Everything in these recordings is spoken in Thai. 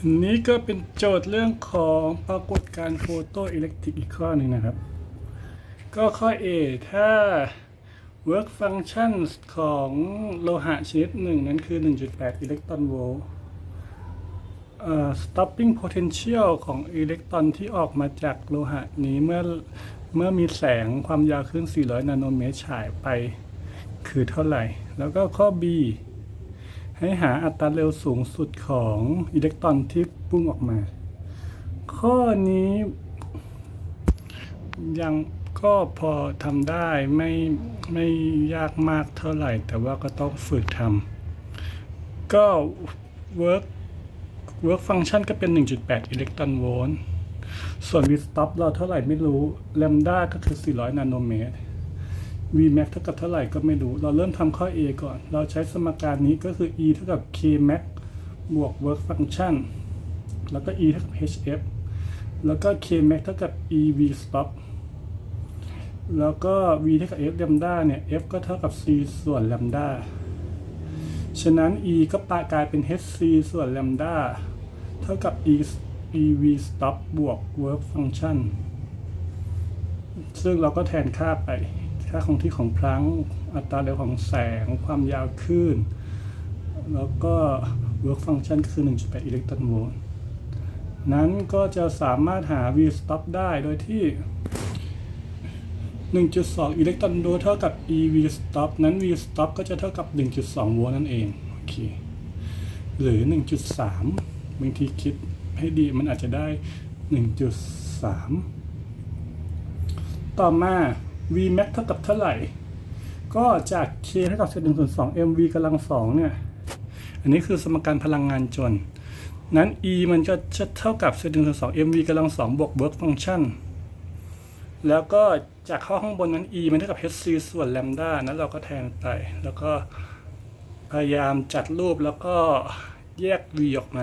นี้ก็เป็นโจทย์เรื่องของปรากฏการณ์โฟโตอิเล็กตริกอีกข้อหนึ่งนะครับ ก็ข้อ A ถ้า work function ของโลหะชนิดหนึ่งนั้นคือ 1.8 อิเล็กตรอนโวลต์stopping potential ของอิเล็กตรอนที่ออกมาจากโลหะนี้เมื่อมีแสงความยาวคลื่น400 นาโนเมตรฉายไปคือเท่าไหร่ แล้วก็ข้อ B ให้หาอัตราเร็วสูงสุดของอิเล็กตรอนที่พุ่งออกมา ข้อนี้ยังก็พอทำได้ไม่ยากมากเท่าไหร่แต่ว่าก็ต้องฝึกทำก็ work function ก็เป็น 1.8 อิเล็กตรอนโวลต์ส่วน v stop เราเท่าไหร่ไม่รู้ lambda ก็คือ400 นาโนเมตร v max เท่ากับเท่าไหร่ก็ไม่รู้เราเริ่มทำข้อ A ก่อนเราใช้สมการนี้ก็คือ e เท่ากับ k max บวก work function แล้วก็ e เท่ากับ hf แล้วก็ k max เท่ากับ e v stop แล้วก็ v เท่ากับ f lambda เนี่ย f ก็เท่ากับ c ส่วน lambda ฉะนั้น e ก็กลายเป็น hc ส่วน lambda เท่ากับ e v stop บวก work function ซึ่งเราก็แทนค่าไปค่าคงที่ของพลังก์อัตราเร็วของแสงความยาวคลื่นแล้วก็ work function คือ 1.8 อิเล็กตรอนโวลต์นั้นก็จะสามารถหา v stop ได้โดยที่ 1.2 อิเล็กตรอนโวลต์เท่ากับ e v stop นั้น v stop ก็จะเท่ากับ 1.2 โวลต์นั่นเองโอเคหรือ 1.3 บางทีคิดให้ดีมันอาจจะได้ 1.3 ต่อมา v max เท่ากับเท่าไหร่ก็จาก k เท่ากับ1/2 mv กำลัง2เนี่ยอันนี้คือสมการพลังงานจนนั้น e มันก็จะเท่ากับ1/2 mv กำลัง2บวก work function แล้วก็จากข้างบนนั้น e มันเท่ากับ hc ส่วน lambda นั้นเราก็แทนไปแล้วก็พยายามจัดรูปแล้วก็แยก v ออกมา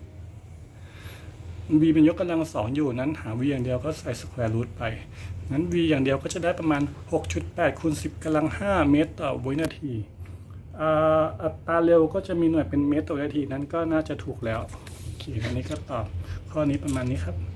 v เป็นยกกำลัง2อยู่นั้นหา v อย่างเดียวก็ใส่ square root ไปนั้น v อย่างเดียวก็จะได้ประมาณ 6.8 คูณ 10 กำลัง 5 เมตรต่อวินาทีอัตราเร็วก็จะมีหน่วยเป็นเมตรต่อวินาทีนั้นก็น่าจะถูกแล้วโอเคอันนี้ก็ตอบข้อนี้ประมาณนี้ครับ